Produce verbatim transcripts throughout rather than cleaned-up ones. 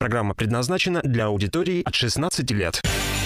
Программа предназначена для аудитории от шестнадцати лет.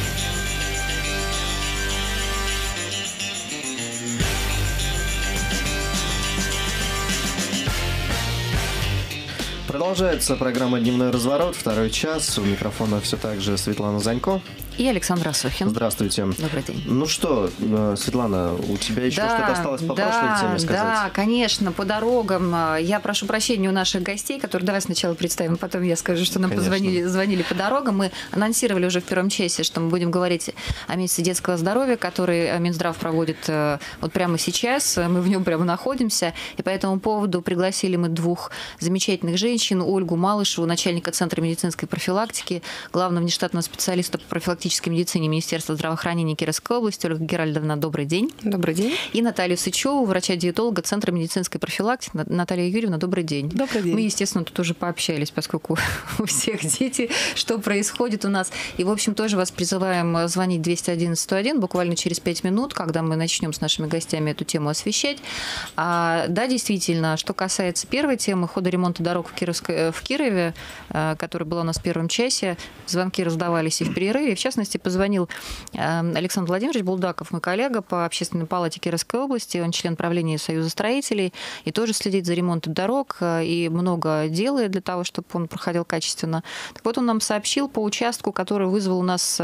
Продолжается программа «Дневной разворот», второй час. У микрофона все так же Светлана Занько. И Александр Асухин. Здравствуйте. Добрый день. Ну что, Светлана, у тебя еще да, что-то осталось по да, прошлой теме сказать? Да, конечно, по дорогам. Я прошу прощения у наших гостей, которые давай сначала представим, потом я скажу, что нам Конечно. позвонили звонили по дорогам. Мы анонсировали уже в первом часе, что мы будем говорить о месяце детского здоровья, который Минздрав проводит вот прямо сейчас. Мы в нем прямо находимся. И по этому поводу пригласили мы двух замечательных женщин. Ольгу Малышеву, начальника Центра медицинской профилактики, главного внештатного специалиста по профилактической медицине Министерства здравоохранения Кировской области. Ольга Геральдовна, добрый день. Добрый день. И Наталью Сычеву, врача-диетолога Центра медицинской профилактики. Наталья Юрьевна, добрый день. Добрый день. Мы, естественно, тут уже пообщались, поскольку у всех дети, что происходит у нас. И, в общем, тоже вас призываем звонить двести одиннадцать сто один буквально через пять минут, когда мы начнем с нашими гостями эту тему освещать. А, да, действительно, что касается первой темы хода ремонта дорог в, Кировской, в Кирове, которая была у нас в первом часе, звонки раздавались и в перерыве. В частности, позвонил Александр Владимирович Булдаков, мой коллега по Общественной палате Кировской области. Он член правления Союза строителей и тоже следит за ремонтом дорог и много делает для того, чтобы он проходил качественно. Так вот, он нам сообщил по участку, который вызвал у нас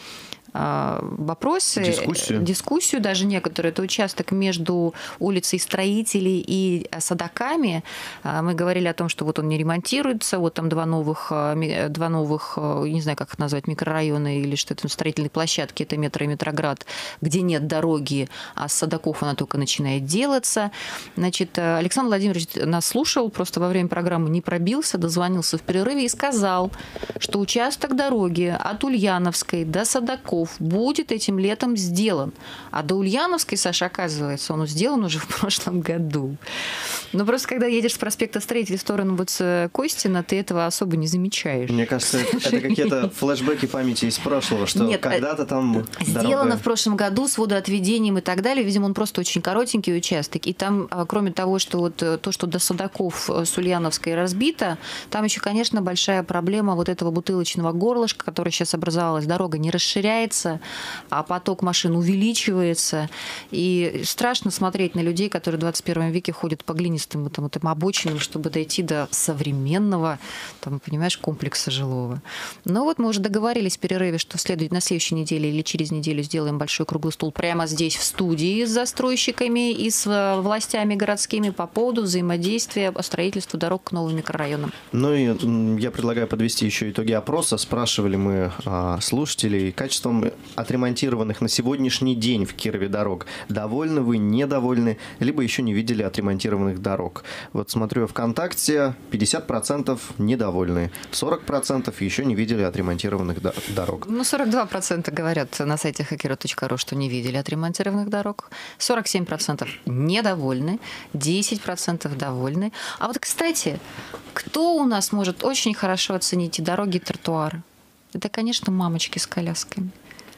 вопросы, дискуссию. дискуссию даже некоторые. Это участок между улицей Строителей и Садаками. Мы говорили о том, что вот он не ремонтируется, вот там два новых, два новых, не знаю, как их назвать, микрорайона или что-то, строительные площадки, это Метро и Метроград, где нет дороги, а с Садаков она только начинает делаться. Значит, Александр Владимирович нас слушал, просто во время программы не пробился, дозвонился в перерыве и сказал, что участок дороги от Ульяновской до Садаков будет этим летом сделан. А до Ульяновской, Саша, оказывается, он сделан уже в прошлом году. Но просто когда едешь с проспекта Строителей в сторону вот Костина, ты этого особо не замечаешь. Мне кажется, это какие-то флешбеки памяти из прошлого, что Нет, когда-то там сделано дорога... в прошлом году с водоотведением и так далее. Видимо, он просто очень коротенький участок. И там, кроме того, что вот то, что до Садаков с Ульяновской разбито, там еще, конечно, большая проблема вот этого бутылочного горлышка, которое сейчас образовалось. Дорога не расширяется, а поток машин увеличивается. И страшно смотреть на людей, которые в двадцать первом веке ходят по глинистым вот, вот, обочинам, чтобы дойти до современного, там, понимаешь, комплекса жилого. Но вот мы уже договорились в перерыве, что следует на следующей неделе или через неделю сделаем большой круглый стол прямо здесь, в студии, с застройщиками и с властями городскими по поводу взаимодействия строительства дорог к новым микрорайонам. Ну и я предлагаю подвести еще итоги опроса. Спрашивали мы а, слушателей качеством отремонтированных на сегодняшний день в Кирове дорог. Довольны вы, недовольны, либо еще не видели отремонтированных дорог? Вот смотрю ВКонтакте, пятьдесят процентов недовольны, сорок процентов еще не видели отремонтированных дорог. Ну, сорок два процента говорят на сайте хакера точка ру, что не видели отремонтированных дорог, сорок семь процентов недовольны, десять процентов довольны. А вот, кстати, кто у нас может очень хорошо оценить и дороги, и тротуары? Это, конечно, мамочки с колясками.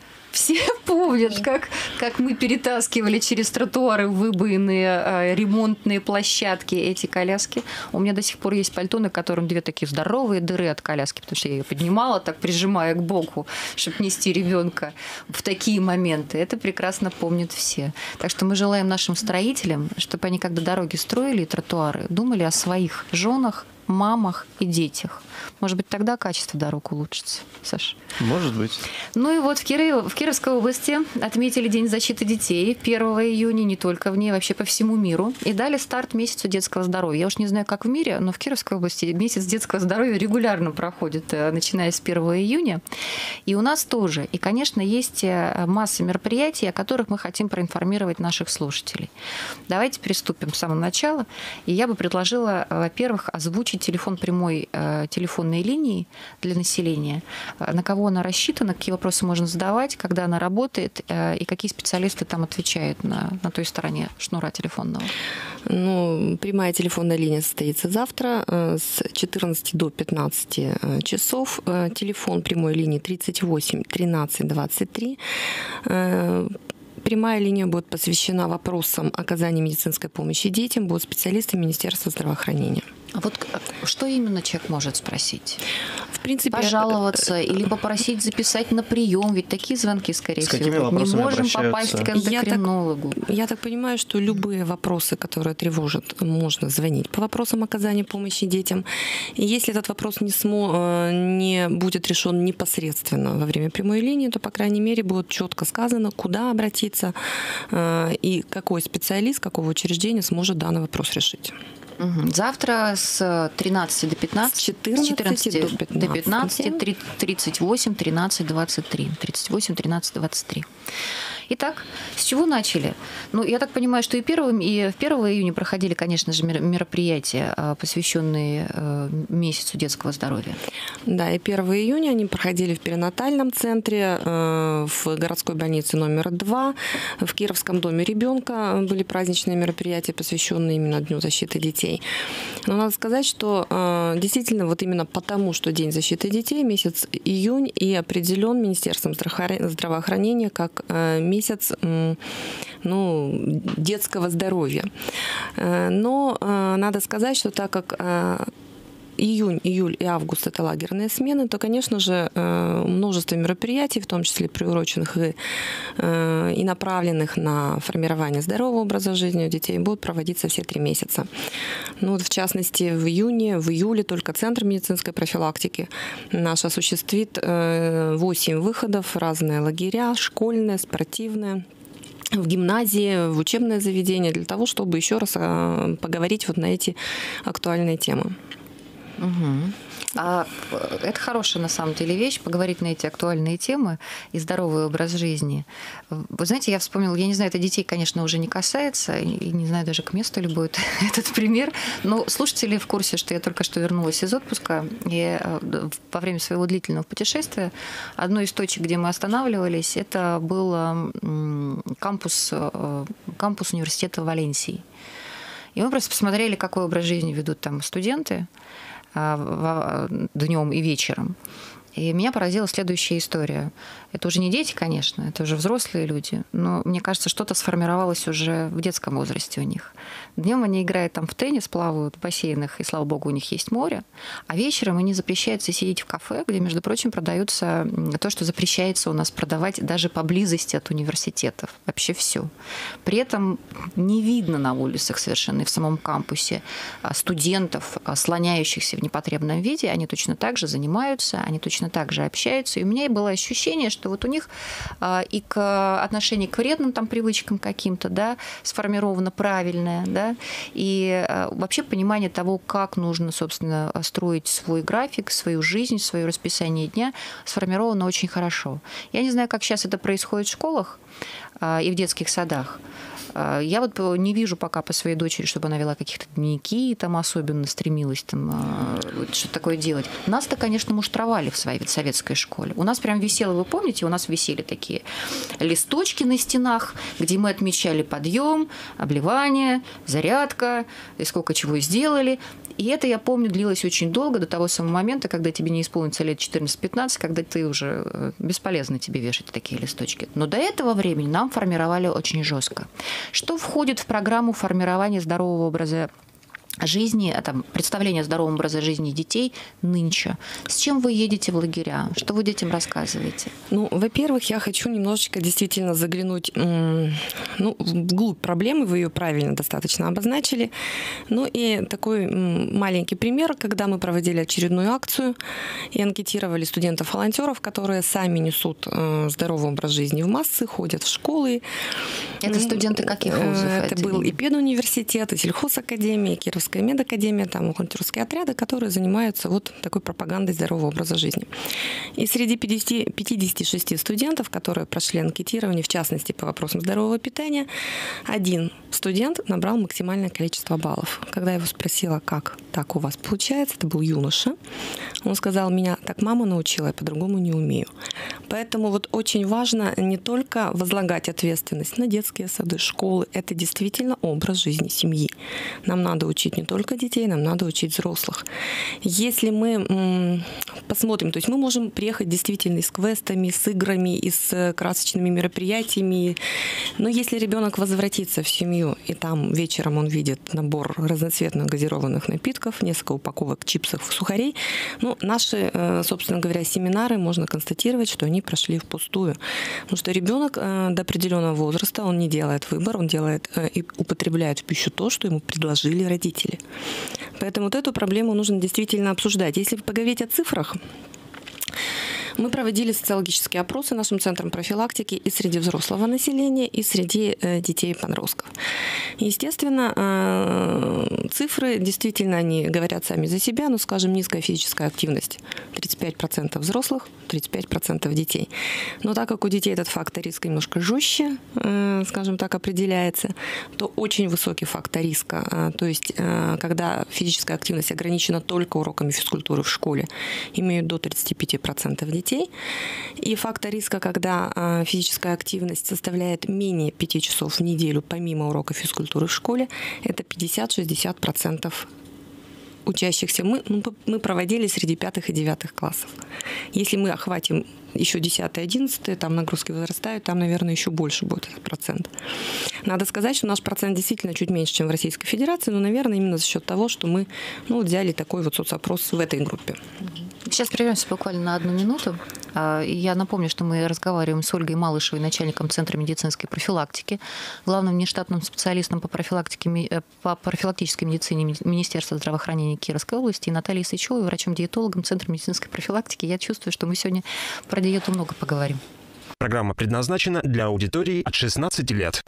Все помнят, как, как мы перетаскивали через тротуары выбоенные э, ремонтные площадки эти коляски. У меня до сих пор есть пальто, на котором две такие здоровые дыры от коляски, потому что я ее поднимала, так прижимая к боку, чтобы нести ребенка в такие моменты. Это прекрасно помнят все. Так что мы желаем нашим строителям, чтобы они, когда дороги строили и тротуары, думали о своих женах, мамах и детях. Может быть, тогда качество дорог улучшится, Саша? Может быть. Ну и вот в, Киров... в Кировской области отметили День защиты детей первого июня, не только в ней, вообще по всему миру. И дали старт месяцу детского здоровья. Я уж не знаю, как в мире, но в Кировской области месяц детского здоровья регулярно проходит, начиная с первого июня. И у нас тоже. И, конечно, есть масса мероприятий, о которых мы хотим проинформировать наших слушателей. Давайте приступим с самого начала. И я бы предложила, во-первых, озвучить телефон прямой телефонной линии для населения, на кого она рассчитана, какие вопросы можно задавать, когда она работает и какие специалисты там отвечают на, на той стороне шнура телефонного. Ну, прямая телефонная линия состоится завтра с четырнадцати до пятнадцати часов. Телефон прямой линии тридцать восемь тринадцать двадцать три. Прямая линия будет посвящена вопросам оказания медицинской помощи детям, будут специалисты Министерства здравоохранения. А вот что именно человек может спросить? В принципе, пожаловаться или попросить записать на прием, ведь такие звонки, скорее С всего, какими не вопросами можем попасть к эндокринологу. Я так, я так понимаю, что любые вопросы, которые тревожат, можно звонить по вопросам оказания помощи детям. И если этот вопрос не, смо, не будет решен непосредственно во время прямой линии, то, по крайней мере, будет четко сказано, куда обратиться и какой специалист, какого учреждения сможет данный вопрос решить. Угу. Завтра с тринадцати до пятнадцати, с четырнадцати до пятнадцати, тридцать восемь, тринадцать, двадцать три. тридцать восемь, тринадцать, двадцать три. Итак, с чего начали? Ну, я так понимаю, что и, первым, и в первого июня проходили, конечно же, мероприятия, посвященные месяцу детского здоровья. Да, и первого июня они проходили в перинатальном центре, в городской больнице номер два, в Кировском доме ребенка были праздничные мероприятия, посвященные именно Дню защиты детей. Но надо сказать, что действительно вот именно потому, что День защиты детей, месяц июнь и определен Министерством здравоохранения как месяц месяц ну, детского здоровья. Но надо сказать, что так как июнь, июль и август – это лагерные смены, то, конечно же, множество мероприятий, в том числе приуроченных и, и направленных на формирование здорового образа жизни у детей, будут проводиться все три месяца. Ну, вот в частности, в июне, в июле только Центр медицинской профилактики наш осуществит восемь выходов, разные лагеря, школьные, спортивные, в гимназии, в учебное заведение, для того, чтобы еще раз поговорить вот на эти актуальные темы. Угу. А это хорошая, на самом деле, вещь, поговорить на эти актуальные темы и здоровый образ жизни. Вы знаете, я вспомнила, я не знаю, это детей, конечно, уже не касается, и не знаю даже, к месту ли будет этот пример, но слушатели в курсе, что я только что вернулась из отпуска, и во время своего длительного путешествия одной из точек, где мы останавливались, это был кампус, кампус университета Валенсии. И мы просто посмотрели, какой образ жизни ведут там студенты днем и вечером. И меня поразила следующая история. Это уже не дети, конечно, это уже взрослые люди, но мне кажется, что-то сформировалось уже в детском возрасте у них. Днем они играют там в теннис, плавают в бассейнах, и, слава богу, у них есть море, а вечером они запрещаются сидеть в кафе, где, между прочим, продаются то, что запрещается у нас продавать даже поблизости от университетов. Вообще все. При этом не видно на улицах совершенно и в самом кампусе студентов, слоняющихся в непотребном виде. Они точно так же занимаются, они точно так же общаются. И у меня было ощущение, что вот у них и к отношению к вредным там привычкам каким-то, да, сформировано правильное, да, и вообще понимание того, как нужно, собственно, строить свой график, свою жизнь, свое расписание дня, сформировано очень хорошо. Я не знаю, как сейчас это происходит в школах и в детских садах. Я вот не вижу пока по своей дочери, чтобы она вела каких-то дневники, там особенно стремилась там, что-то такое делать. Нас-то, конечно, муштровали в своей советской школе. У нас прям висело, вы помните, у нас висели такие листочки на стенах, где мы отмечали подъем, обливание, зарядка, и сколько чего сделали. И это, я помню, длилось очень долго, до того самого момента, когда тебе не исполнится лет четырнадцать-пятнадцать, когда ты уже бесполезно тебе вешать такие листочки. Но до этого времени нам формировали очень жестко. Что входит в программу формирования здорового образа жизни, там, представление о здоровом образе жизни детей нынче? С чем вы едете в лагеря? Что вы детям рассказываете? Ну, во-первых, я хочу немножечко действительно заглянуть ну, вглубь проблемы, вы ее правильно достаточно обозначили. Ну и такой маленький пример, когда мы проводили очередную акцию и анкетировали студентов-волонтеров, которые сами несут здоровый образ жизни в массы, ходят в школы. Это студенты каких вузов? Это был и педуниверситет, и сельхозакадемия, и Кировская медакадемия, там волонтерские отряды, которые занимаются вот такой пропагандой здорового образа жизни. И среди пятидесяти шести студентов, которые прошли анкетирование, в частности, по вопросам здорового питания, один студент набрал максимальное количество баллов. Когда я его спросила, как так у вас получается, это был юноша, он сказал: меня так мама научила, я по-другому не умею. Поэтому вот очень важно не только возлагать ответственность на детские сады, школы. Это действительно образ жизни семьи. Нам надо учить не только детей, нам надо учить взрослых. Если мы м, посмотрим, то есть мы можем приехать действительно и с квестами, с играми, и с красочными мероприятиями. Но если ребенок возвратится в семью, и там вечером он видит набор разноцветных газированных напитков, несколько упаковок чипсов, сухарей, ну, наши, собственно говоря, семинары, можно констатировать, что они прошли впустую. Потому что ребенок до определенного возраста, он не делает выбор, он делает и употребляет в пищу то, что ему предложили родители. Поэтому вот эту проблему нужно действительно обсуждать. Если поговорить о цифрах, мы проводили социологические опросы нашим центром профилактики и среди взрослого населения, и среди детей и подростков. Естественно, цифры действительно, они говорят сами за себя, но, скажем, низкая физическая активность. тридцать пять процентов взрослых, тридцать пять процентов детей. Но так как у детей этот фактор риска немножко жестче, скажем так, определяется, то очень высокий фактор риска, то есть когда физическая активность ограничена только уроками физкультуры в школе, имеют до тридцати пяти процентов детей. И фактор риска, когда физическая активность составляет менее пяти часов в неделю, помимо урока физкультуры в школе, это пятьдесят-шестьдесят процентов учащихся. Мы, мы проводили среди пятых и девятых классов. Если мы охватим еще десятый, одиннадцатый, там нагрузки возрастают, там, наверное, еще больше будет этот процент. Надо сказать, что наш процент действительно чуть меньше, чем в Российской Федерации, но, наверное, именно за счет того, что мы ну, взяли такой вот соцопрос в этой группе. Сейчас прервемся буквально на одну минуту. Я напомню, что мы разговариваем с Ольгой Малышевой, начальником Центра медицинской профилактики, главным внештатным специалистом по, профилактике, по профилактической медицине Министерства здравоохранения Кировской области, и Натальей Сычевой, врачом-диетологом Центра медицинской профилактики. Я чувствую, что мы сегодня про диету много поговорим. Программа предназначена для аудитории от шестнадцати лет.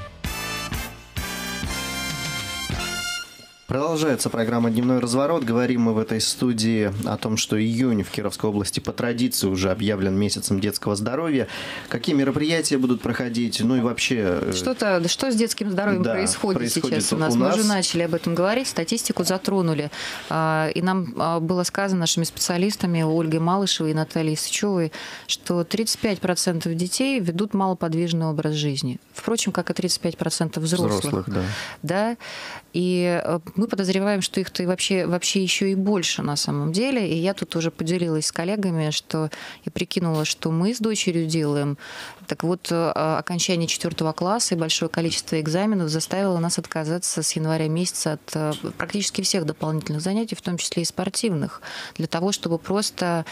Продолжается программа «Дневной разворот». Говорим мы в этой студии о том, что июнь в Кировской области по традиции уже объявлен месяцем детского здоровья. Какие мероприятия будут проходить? Ну и вообще... Что-то, что с детским здоровьем да, происходит, происходит сейчас у нас? у нас? Мы уже начали об этом говорить, статистику затронули. И нам было сказано нашими специалистами Ольгой Малышевой и Натальей Сычевой, что тридцать пять процентов детей ведут малоподвижный образ жизни. Впрочем, как и тридцать пять процентов взрослых. взрослых да. Да? И мы подозреваем, что их-то и вообще, вообще еще и больше на самом деле. И я тут уже поделилась с коллегами, что я прикинула, что мы с дочерью делаем. Так вот, окончание четвертого класса и большое количество экзаменов заставило нас отказаться с января месяца от практически всех дополнительных занятий, в том числе и спортивных, для того, чтобы просто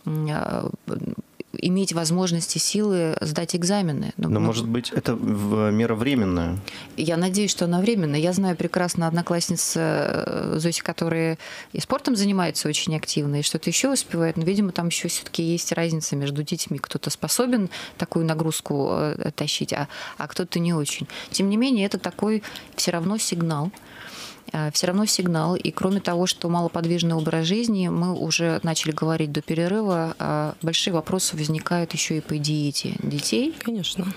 иметь возможности, силы сдать экзамены. Но, Но может быть, это мера временная? Я надеюсь, что она временная. Я знаю прекрасно одноклассниц Зоси, которые и спортом занимаются очень активно, и что-то еще успевают. Но, видимо, там еще все-таки есть разница между детьми. Кто-то способен такую нагрузку тащить, а, а кто-то не очень. Тем не менее, это такой все равно сигнал. Все равно сигнал. И кроме того, что малоподвижный образ жизни, мы уже начали говорить до перерыва, большие вопросы возникают еще и по диете детей. Конечно.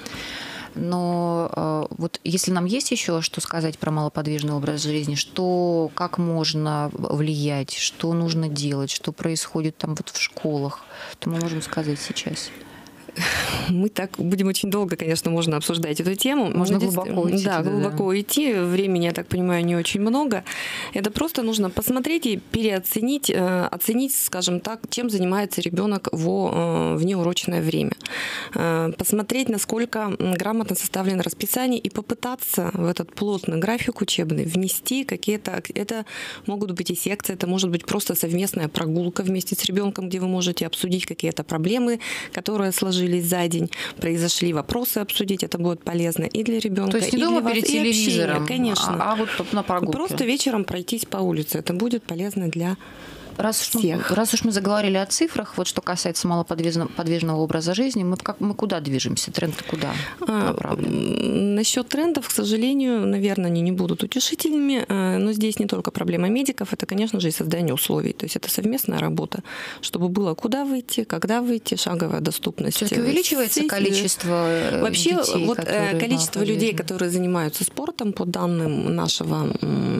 Но вот если нам есть еще что сказать про малоподвижный образ жизни, что, как можно влиять, что нужно делать, что происходит там вот в школах, то мы можем сказать сейчас. Мы так будем очень долго, конечно, можно обсуждать эту тему. Можно глубоко уйти. Да, глубоко да. идти. Времени, я так понимаю, не очень много. Это просто нужно посмотреть и переоценить, оценить, скажем так, чем занимается ребенок в внеурочное время. Посмотреть, насколько грамотно составлено расписание, и попытаться в этот плотный график учебный внести какие-то... Это могут быть и секции, это может быть просто совместная прогулка вместе с ребенком, где вы можете обсудить какие-то проблемы, которые сложились за день, произошли вопросы обсудить, это будет полезно и для ребенка, то есть не и дома для перед вас, телевизором, и общение, конечно. А, а вот на прогулке. Просто вечером пройтись по улице, это будет полезно для Раз уж, мы, раз уж мы заговорили о цифрах, вот что касается малоподвижного подвижного образа жизни, мы, как, мы куда движемся? Тренд куда направлен? Насчет трендов, к сожалению, наверное, они не будут утешительными, но здесь не только проблема медиков, это, конечно же, и создание условий. То есть это совместная работа, чтобы было куда выйти, когда выйти, шаговая доступность. Все-таки увеличивается количество Вообще, детей, вот количество людей, которые занимаются спортом, по данным нашего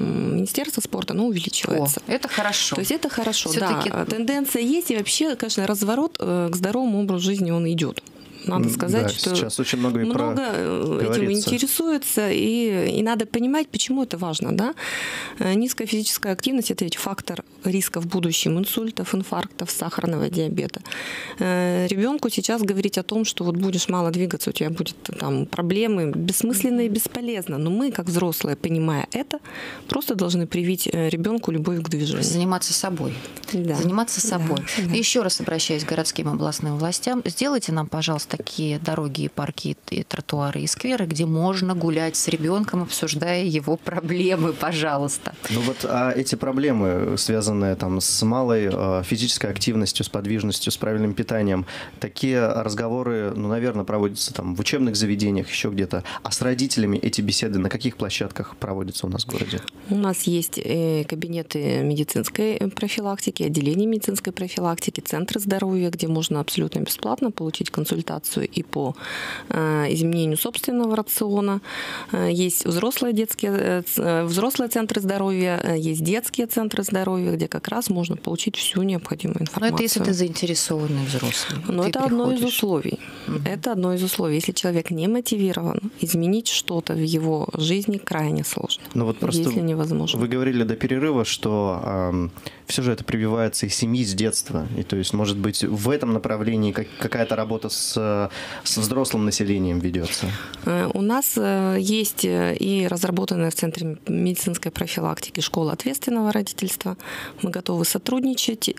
Министерства спорта, оно увеличивается. О, это хорошо. То есть это хорошо, Всё-таки... да. Тенденция есть, и вообще, конечно, разворот к здоровому образу жизни, он идет. Надо сказать, да, что сейчас очень много, и много про... этим говорится. интересуется, и, и надо понимать, почему это важно. Да? Низкая физическая активность – это ведь фактор риска в будущем инсультов, инфарктов, сахарного диабета. Ребенку сейчас говорить о том, что вот будешь мало двигаться, у тебя будут там проблемы, бессмысленно и бесполезно. Но мы, как взрослые, понимая это, просто должны привить ребенку любовь к движению. Заниматься собой. Да. Заниматься собой. Да, да. Еще раз обращаюсь к городским областным властям. Сделайте нам, пожалуйста, такие дороги, и парки, и тротуары, и скверы, где можно гулять с ребенком, обсуждая его проблемы, пожалуйста. Ну вот а эти проблемы, связанные там с малой э, физической активностью, с подвижностью, с правильным питанием, такие разговоры, ну, наверное, проводятся там в учебных заведениях, еще где-то. А с родителями эти беседы на каких площадках проводятся у нас в городе? У нас есть кабинеты медицинской профилактики, отделения медицинской профилактики, центры здоровья, где можно абсолютно бесплатно получить консультацию и по изменению собственного рациона. Есть взрослые, детские, взрослые центры здоровья, есть детские центры здоровья, где как раз можно получить всю необходимую информацию. Но это если ты заинтересованный взрослый. Но ты это одно из приходишь. условий. Угу. Это одно из условий. Если человек не мотивирован, изменить что-то в его жизни крайне сложно. Ну вот просто если невозможно. Вы говорили до перерыва, что э, все же это прививается из семьи, с детства. И то есть, может быть, в этом направлении как, какая-то работа с с взрослым населением ведется? У нас есть и разработанная в Центре медицинской профилактики школа ответственного родительства. Мы готовы сотрудничать и,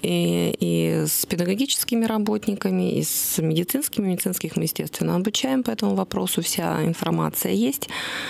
и с педагогическими работниками, и с медицинскими. Медицинских мы, естественно, обучаем по этому вопросу. Вся информация есть.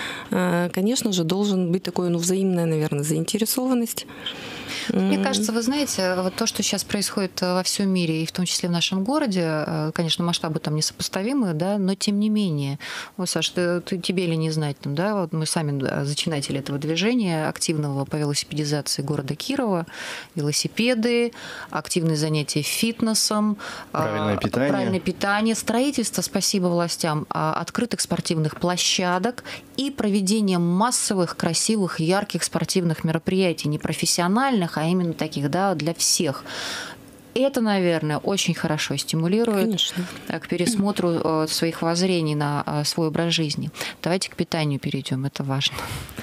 Конечно же, должен быть такой, ну, взаимная, наверное, заинтересованность. Мне кажется, вы знаете, вот то, что сейчас происходит во всем мире, и в том числе в нашем городе, конечно, масштабы там несопоставимы, да, но тем не менее. Вот, Саш, ты, ты, тебе ли не знать, там, да, вот мы сами зачинатели этого движения активного по велосипедизации города Кирова, велосипеды, активные занятия фитнесом, правильное питание, правильное питание, строительство, спасибо властям, открытых спортивных площадок и проведение массовых, красивых, ярких спортивных мероприятий, не профессиональных, а именно таких, да, для всех. Это, наверное, очень хорошо стимулирует Конечно. к пересмотру своих воззрений на свой образ жизни. Давайте к питанию перейдем, это важно.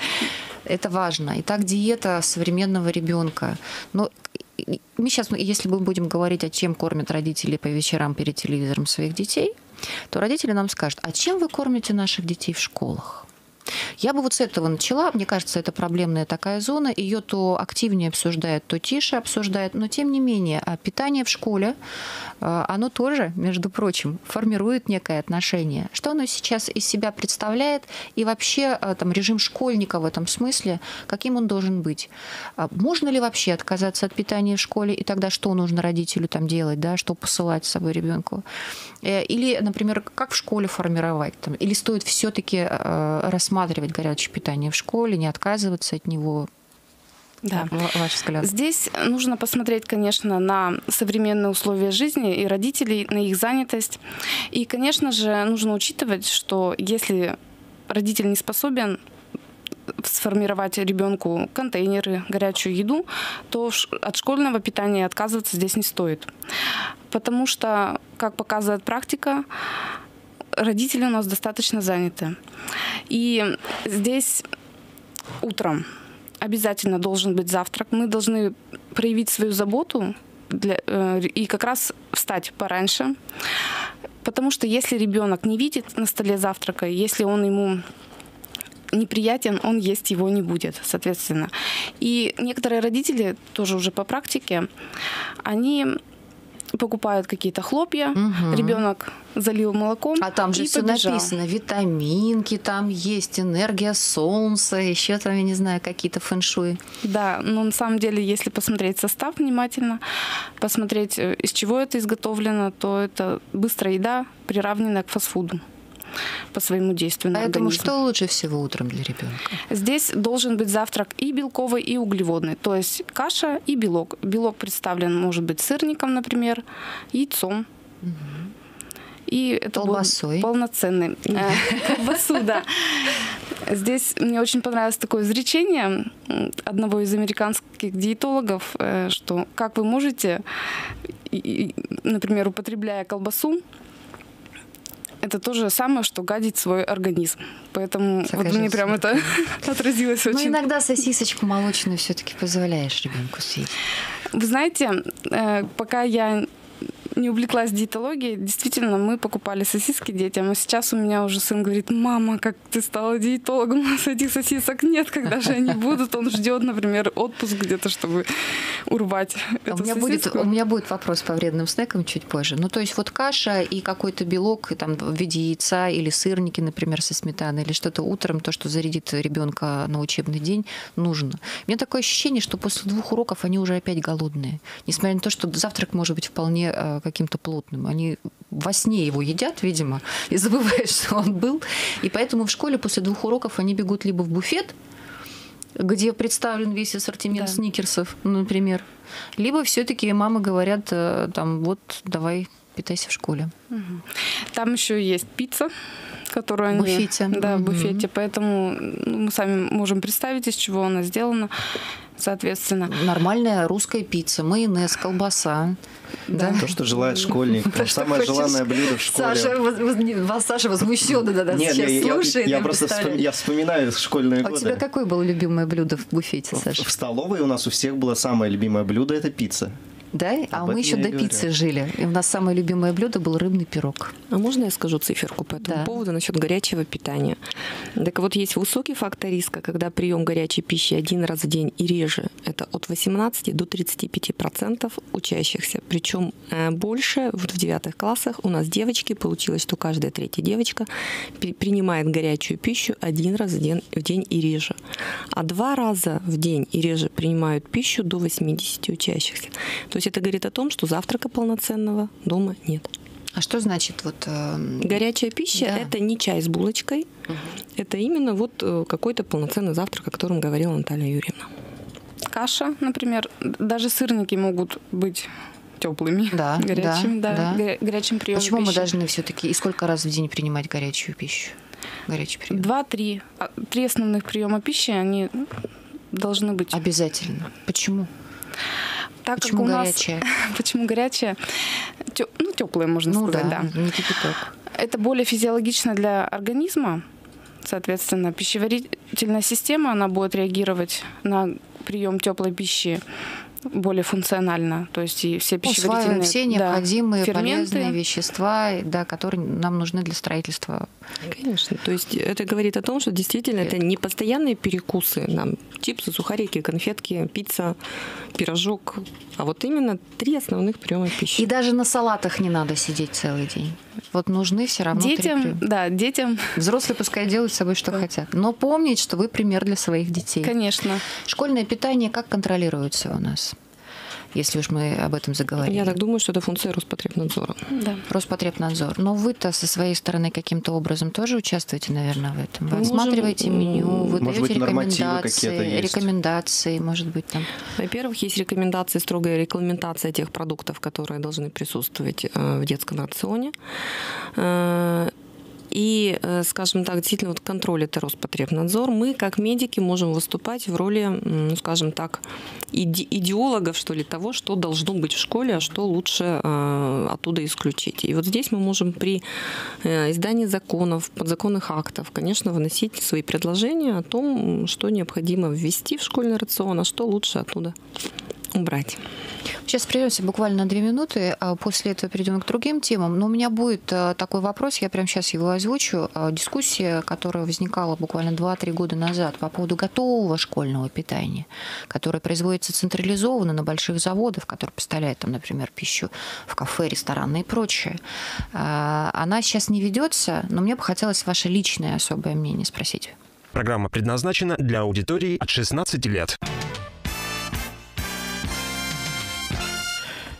Это важно. Итак, диета современного ребенка. Но мы сейчас, если мы будем говорить, о чем кормят родители по вечерам перед телевизором своих детей, то родители нам скажут: а чем вы кормите наших детей в школах? Я бы вот с этого начала. Мне кажется, это проблемная такая зона. Ее то активнее обсуждают, то тише обсуждают. Но, тем не менее, питание в школе, оно тоже, между прочим, формирует некое отношение. Что оно сейчас из себя представляет? И вообще там, режим школьника в этом смысле, каким он должен быть? Можно ли вообще отказаться от питания в школе? И тогда что нужно родителю там делать? Да? Что посылать с собой ребенку? Или, например, как в школе формировать? Там, или стоит все-таки рассматривать рассматривать горячее питание в школе, не отказываться от него? Да. Ваш взгляд. Здесь нужно посмотреть, конечно, на современные условия жизни и родителей, на их занятость. И, конечно же, нужно учитывать, что если родитель не способен сформировать ребенку контейнеры, горячую еду, то от школьного питания отказываться здесь не стоит. Потому что, как показывает практика, родители у нас достаточно заняты. И здесь утром обязательно должен быть завтрак. Мы должны проявить свою заботу для, э, и как раз встать пораньше. Потому что если ребенок не видит на столе завтрака, если он ему неприятен, он есть его не будет, соответственно. И некоторые родители, тоже уже по практике, они покупают какие-то хлопья, угу. Ребенок залил молоком. А там же все побежал. Написано: витаминки, там есть энергия солнца, еще там, я не знаю, какие-то фэншуй. Да, но на самом деле, если посмотреть состав внимательно, посмотреть, из чего это изготовлено, то это быстрая еда, приравненная к фастфуду по своему действию на Поэтому организм. Что лучше всего утром для ребенка? Здесь должен быть завтрак и белковый, и углеводный. То есть каша и белок. Белок представлен, может быть, сырником, например, яйцом. Угу. И это Колбасой. был полноценный. э, Колбасу, да. Здесь мне очень понравилось такое изречение одного из американских диетологов, э, что как вы можете, и- и, например, употребляя колбасу, это то же самое, что гадить свой организм. Поэтому вот Соглашусь. мне прям это отразилось Ну, очень. иногда сосисочку молочную все-таки позволяешь ребенку съесть. Вы знаете, э, пока я не увлеклась диетологией, действительно, мы покупали сосиски детям. А сейчас у меня уже сын говорит: мама, как ты стала диетологом, у нас этих сосисок нет, когда же они будут? Он ждет, например, отпуск где-то, чтобы урвать А эту У меня, будет, сосиску. у меня будет вопрос по вредным снекам чуть позже. Ну, то есть вот каша и какой-то белок и там, в виде яйца или сырники, например, со сметаной, или что-то утром, то, что зарядит ребенка на учебный день, нужно. У меня такое ощущение, что после двух уроков они уже опять голодные. Несмотря на то, что завтрак может быть вполне э, каким-то плотным. Они во сне его едят, видимо, и забывают, что он был. И поэтому в школе после двух уроков они бегут либо в буфет, где представлен весь ассортимент Да. сникерсов, например, либо все-таки мамы говорят, э, там, вот, давай, питайся в школе. Там еще есть пицца, которую они... В буфете. Да, в Мгм. буфете. Поэтому ну, мы сами можем представить, из чего она сделана, соответственно. Нормальная русская пицца, майонез, колбаса. Да. То, что желает школьник. То, что Самое хочешь. желанное блюдо в школе. Саша, воз- воз- вас Саша возмущенно да, да, Нет, сейчас я, я- слушает. я и просто представляет. вспом- я вспоминаю школьные А у годы. тебя какое было любимое блюдо в буфете, В- Саша? В столовой у нас у всех было самое любимое блюдо – это пицца. Да? А Об мы этом еще я и до говорю. пиццы жили. И у нас самое любимое блюдо был рыбный пирог. А можно я скажу циферку по этому Да. поводу насчет горячего питания? Так вот, есть высокий фактор риска, когда прием горячей пищи один раз в день и реже. Это от восемнадцати до тридцати пяти процентов учащихся. Причем э, больше вот в девятых классах у нас девочки, получилось, что каждая третья девочка при- принимает горячую пищу один раз в день, в день и реже. А два раза в день и реже принимают пищу до восьмидесяти учащихся. То есть это говорит о том, что завтрака полноценного дома нет. А что значит вот... э, Горячая пища Да. это не чай с булочкой, это именно вот э, какой-то полноценный завтрак, о котором говорила Наталья Юрьевна. Каша, например, даже сырники могут быть теплыми, Да, горячим, да, да, да. горя- горячим приемом Почему мы пищи. должны все-таки и сколько раз в день принимать горячую пищу? Горячий прием. Два-три. А, Три основных приема пищи, они ну, должны быть. Обязательно. Почему? Так Почему как у горячая? нас, почему горячая? Тё- ну, теплая, можно Ну сказать, да, да. не кипяток. Это более физиологично для организма. Соответственно, пищеварительная система, она будет реагировать на прием теплой пищи более функционально. То есть и все пищеварительные Усваиваем все да, необходимые ферменты. полезные вещества, да, которые нам нужны для строительства. Конечно. То есть это говорит о том, что действительно это не постоянные перекусы, нам чипсы, сухарики, конфетки, пицца, пирожок, а вот именно три основных приема пищи. И даже на салатах не надо сидеть целый день. Вот нужны все равно три Детям, приема. да, детям, Взрослые пускай делают с собой, что Да. хотят. Но помнить, что вы пример для своих детей. конечно. Школьное питание как контролируется у нас? Если уж мы об этом заговорили. Я так думаю, что это функция Роспотребнадзора. Да. Роспотребнадзор. Но вы-то со своей стороны каким-то образом тоже участвуете, наверное, в этом? Вы Мы можем, отсматриваете меню, вы может даете быть, нормативы какие-то рекомендации, есть. рекомендации, может быть, там. Во-первых, есть рекомендации, строгая регламентация тех продуктов, которые должны присутствовать э, в детском рационе. Э, И, э, скажем так, действительно, вот контроль это Роспотребнадзор. Мы, как медики, можем выступать в роли, м, ну, скажем так, иде- идеологов, что ли, того, что должно быть в школе, а что лучше э, оттуда исключить. И вот здесь мы можем при э, издании законов, подзаконных актов, конечно, выносить свои предложения о том, что необходимо ввести в школьный рацион, а что лучше оттуда убрать. Сейчас прервемся буквально на две минуты, а после этого перейдем к другим темам. Но у меня будет э, такой вопрос, я прямо сейчас его озвучу. Э, Дискуссия, которая возникала буквально два-три года назад по поводу готового школьного питания, которое производится централизованно на больших заводах, которые поставляют, там, например, пищу в кафе, рестораны и прочее. Э, Она сейчас не ведется, но мне бы хотелось ваше личное особое мнение спросить. Программа предназначена для аудитории от шестнадцати лет.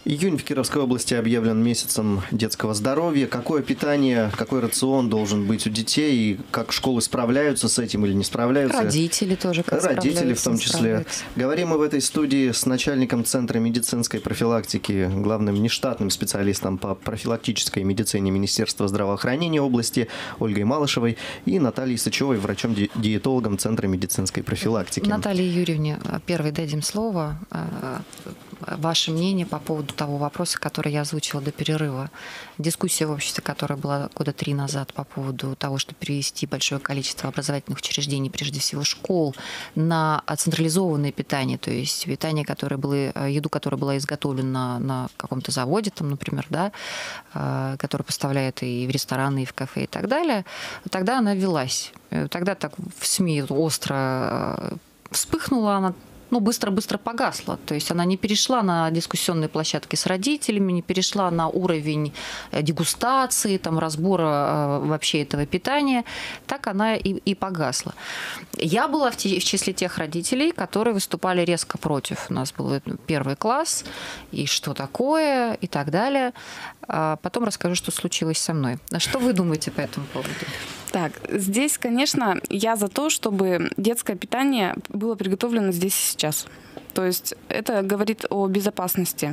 Июнь в Кировской области объявлен месяцем детского здоровья. Какое питание, какой рацион должен быть у детей? И как школы справляются с этим или не справляются? Родители тоже как Родители в том числе. Говорим мы в этой студии с начальником Центра медицинской профилактики, главным нештатным специалистом по профилактической медицине Министерства здравоохранения области Ольгой Малышевой и Натальей Сычевой, врачом-диетологом Центра медицинской профилактики. Наталье Юрьевне первой дадим слово. Ваше мнение по поводу того вопроса, который я озвучила до перерыва. Дискуссия в обществе, которая была года три назад по поводу того, чтобы перевести большое количество образовательных учреждений, прежде всего школ, на централизованное питание, то есть питание, которое было, еду, которая была изготовлена на каком-то заводе, там, например, да, который поставляет и в рестораны, и в кафе, и так далее, тогда она велась. Тогда так в СМИ остро вспыхнула она, ну, быстро-быстро погасла. То есть она не перешла на дискуссионные площадки с родителями, не перешла на уровень дегустации, там, разбора вообще этого питания. Так она и, и погасла. Я была в, те, в числе тех родителей, которые выступали резко против. У нас был первый класс, и что такое, и так далее. А потом расскажу, что случилось со мной. А что вы думаете по этому поводу? Так, здесь, конечно, я за то, чтобы детское питание было приготовлено здесь и сейчас. То есть это говорит о безопасности.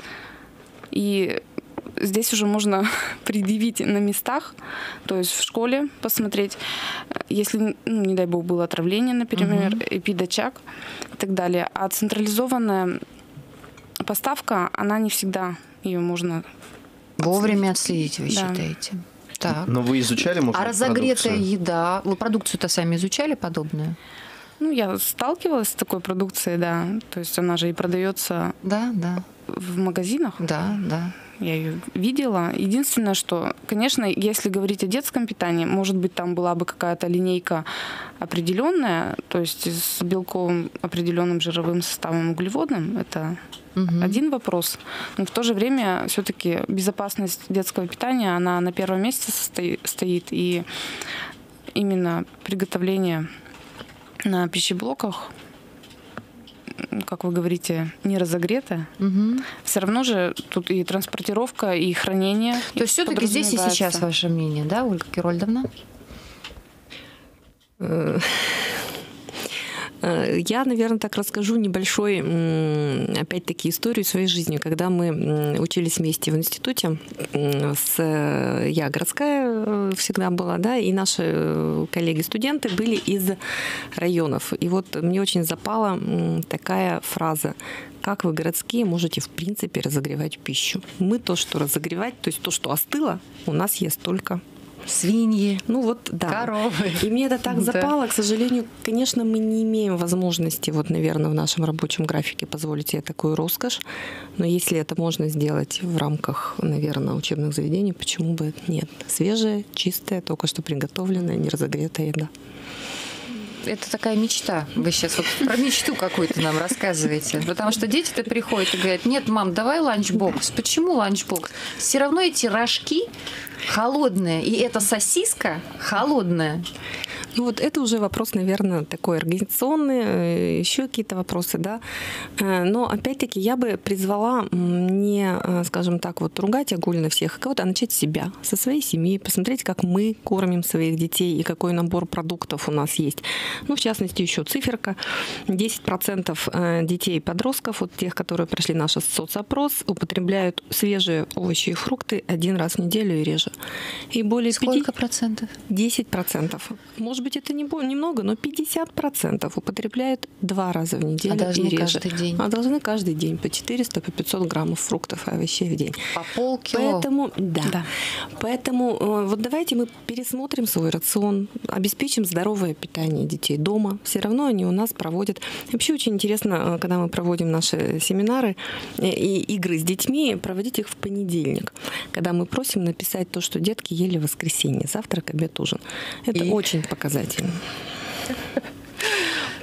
И здесь уже можно предъявить на местах, то есть в школе посмотреть, если, ну, не дай бог, было отравление, например, угу. эпидочаг и так далее. А централизованная поставка, она не всегда, ее можно вовремя отследить, вы да. считаете? Так. Но вы изучали, может, а разогретая продукцию? еда, вы продукцию-то сами изучали подобную? Ну, я сталкивалась с такой продукцией, да. То есть она же и продается да, да. в магазинах. Да, да. Я ее видела. Единственное, что, конечно, если говорить о детском питании, может быть, там была бы какая-то линейка определенная, то есть с белковым определенным жировым составом, углеводным. Это угу. один вопрос. Но в то же время все-таки безопасность детского питания, она на первом месте стоит. И именно приготовление на пищеблоках, как вы говорите, не разогретое, угу. все равно же тут и транспортировка, и хранение. То есть все-таки здесь и сейчас ваше мнение, да, Ольга Герольдовна? Я, наверное, так расскажу небольшой, опять-таки, историю своей жизни. Когда мы учились вместе в институте, с, я городская всегда была, да, и наши коллеги-студенты были из районов. И вот мне очень запала такая фраза: как вы, городские, можете, в принципе, разогревать пищу? Мы то, что разогревать, то есть то, что остыло, у нас есть только свиньи, ну вот, да. коровы. И мне это так запало. К сожалению, конечно, мы не имеем возможности, вот, наверное, в нашем рабочем графике позволить себе такую роскошь. Но если это можно сделать в рамках, наверное, учебных заведений, почему бы нет? Свежая, чистая, только что приготовленная, не разогретая еда. Это такая мечта. Вы сейчас вот про мечту какую-то нам рассказываете. Потому что дети-то приходят и говорят: нет, мам, давай ланчбокс. Почему ланчбокс? Все равно эти рожки холодные, и эта сосиска холодная. Ну вот это уже вопрос, наверное, такой организационный, еще какие-то вопросы, да. Но опять-таки я бы призвала не, скажем так, вот ругать огульно всех, а кого-то, а начать с себя, со своей семьи, посмотреть, как мы кормим своих детей и какой набор продуктов у нас есть. Ну, в частности, еще циферка. десять процентов детей и подростков, вот тех, которые прошли наш соцопрос, употребляют свежие овощи и фрукты один раз в неделю и реже. И более сколько процентов? десять процентов. Может быть, это не немного, но пятьдесят процентов употребляют два раза в неделю а должны и реже. Каждый день. А должны каждый день по четыреста, по пятьсот граммов фруктов и овощей в день. По полкило. Поэтому, да. да. Поэтому вот давайте мы пересмотрим свой рацион, обеспечим здоровое питание детей дома. Все равно они у нас проводят. Вообще очень интересно, когда мы проводим наши семинары и игры с детьми, проводить их в понедельник, когда мы просим написать то, что детки ели в воскресенье: завтрак, обед, ужин. Это и... очень показательно.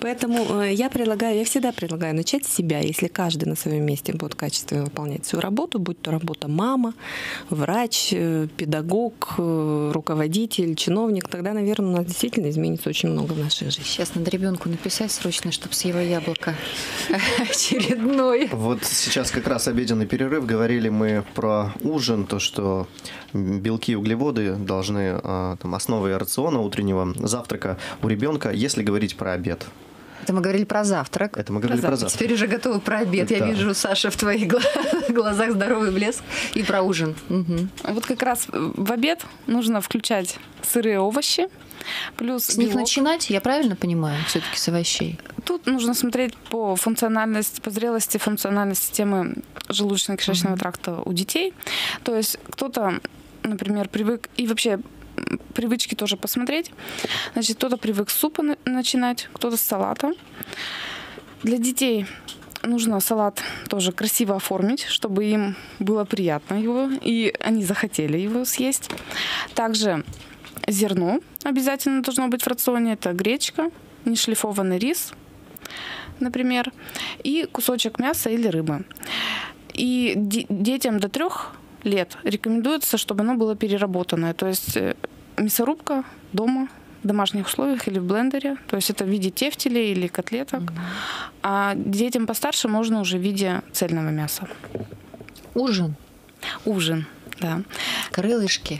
Поэтому я предлагаю, я всегда предлагаю начать с себя. Если каждый на своем месте будет качественно выполнять свою работу, будь то работа мама, врач, педагог, руководитель, чиновник, тогда, наверное, у нас действительно изменится очень много в нашей жизни. Сейчас надо ребенку написать срочно, чтобы съела яблоко очередной. Вот сейчас как раз обеденный перерыв. Говорили мы про ужин, то, что белки и углеводы должны, там, основой рациона утреннего завтрака у ребенка, если говорить про обед. Это мы говорили про завтрак. Это мы говорили про, про завтрак. Теперь уже готовы про обед. Да. Я вижу, Саша, в твоих глазах здоровый блеск. И про ужин. Угу. Вот как раз в обед нужно включать сырые овощи. Плюс с белок. них начинать, я правильно понимаю, все-таки с овощей? Тут нужно смотреть по функциональности, по зрелости функциональной системы желудочно-кишечного mm-hmm. тракта у детей. То есть кто-то, например, привык, и вообще привычки тоже посмотреть. Значит, кто-то привык с супа начинать, кто-то с салата. Для детей нужно салат тоже красиво оформить, чтобы им было приятно его, и они захотели его съесть. Также зерно обязательно должно быть в рационе. Это гречка, нешлифованный рис, например, и кусочек мяса или рыбы. И де- детям до трех лет рекомендуется, чтобы оно было переработанное. То есть мясорубка дома, в домашних условиях или в блендере. То есть это в виде тефтелей или котлеток. Mm-hmm. А детям постарше можно уже в виде цельного мяса. Ужин? Ужин, да. Крылышки.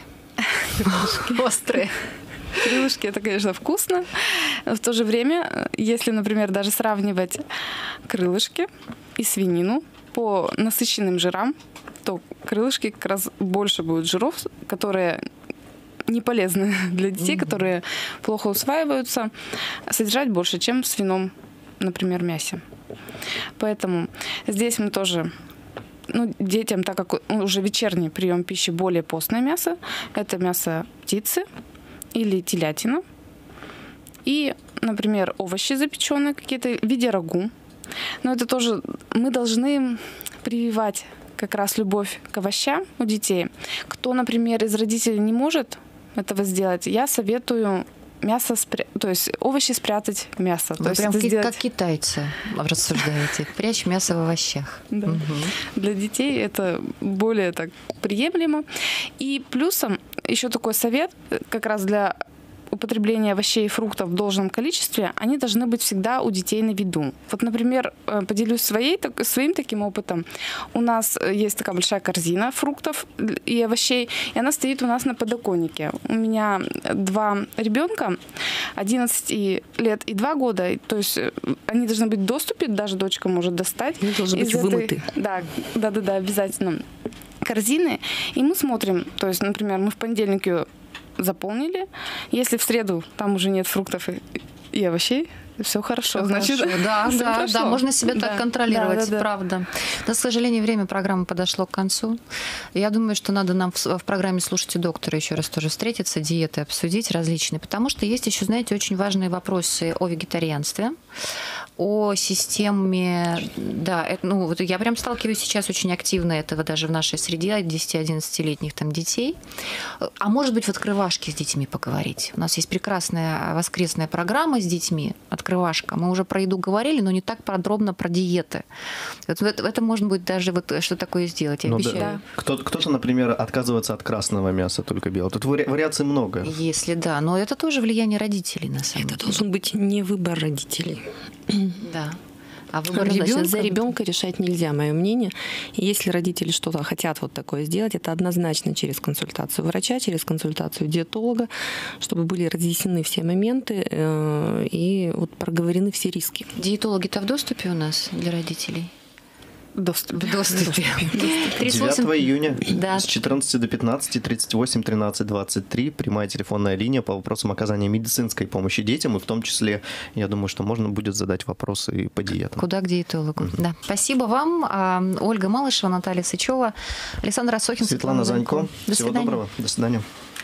Острые. Крылышки — это, конечно, вкусно. В то же время, если, например, даже сравнивать крылышки и свинину по насыщенным жирам, то крылышки как раз больше будут жиров, которые не полезны для детей, mm-hmm. которые плохо усваиваются, содержать больше, чем в свином, например, мясе. Поэтому здесь мы тоже... Ну, детям, так как уже вечерний прием пищи, более постное мясо, это мясо птицы или телятина. И, например, овощи запеченные какие-то в виде рагу. Но это тоже мы должны прививать как раз любовь к овощам у детей. Кто, например, из родителей не может этого сделать, я советую мясо, спря... то есть овощи спрятать в мясо. Вы то есть прям это как, сделать... как китайцы рассуждаете. Прячь мясо в овощах. Да. Угу. Для детей это более так приемлемо. И плюсом еще такой совет, как раз для употребления овощей и фруктов в должном количестве, они должны быть всегда у детей на виду. Вот, например, поделюсь своей, так, своим таким опытом. У нас есть такая большая корзина фруктов и овощей, и она стоит у нас на подоконнике. У меня два ребенка, одиннадцать лет и два года, то есть они должны быть в доступе, даже дочка может достать. Они должны быть этой, вымыты. Да, да, да, да, обязательно. Корзины, и мы смотрим, то есть, например, мы в понедельник ее заполнили. Если в среду там уже нет фруктов и, и овощей, все хорошо. Все значит, хорошо. Да, все да, хорошо. да, можно себя да. так контролировать, да, да, да. правда. Но, к сожалению, время программы подошло к концу. Я думаю, что надо нам в, в программе «Слушайте доктора» еще раз тоже встретиться, диеты обсудить различные, потому что есть еще, знаете, очень важные вопросы о вегетарианстве, о системе, да, это, ну, вот я прям сталкиваюсь сейчас очень активно этого даже в нашей среде десяти-одиннадцатилетних там детей. А может быть, в открывашке с детьми поговорить. У нас есть прекрасная воскресная программа с детьми, открывашка. Мы уже про еду говорили, но не так подробно про диеты. Вот это, это можно будет даже вот что такое сделать, я ну, обещаю. Да. Кто, кто-то, например, отказывается от красного мяса, только белого. Тут вари- вариаций много. Если да, но это тоже влияние родителей, на самом это деле. должен быть не выбор родителей. Да. А выбор ребенка, за ребенка решать нельзя, мое мнение. И если родители что-то хотят вот такое сделать, это однозначно через консультацию врача, через консультацию диетолога, чтобы были разъяснены все моменты э, и вот проговорены все риски. Диетологи-то в доступе у нас для родителей? Доступе. В доступе. девятого июня да. с четырнадцати до пятнадцати, тридцать восемь тринадцать двадцать три, прямая телефонная линия по вопросам оказания медицинской помощи детям, и в том числе, я думаю, что можно будет задать вопросы и по диетам. Куда к диетологу. Mm-hmm. Да. Спасибо вам. Ольга Малышева, Наталья Сычева, Александр Асохин, Светлана Занько. До Всего свидания. доброго. До свидания.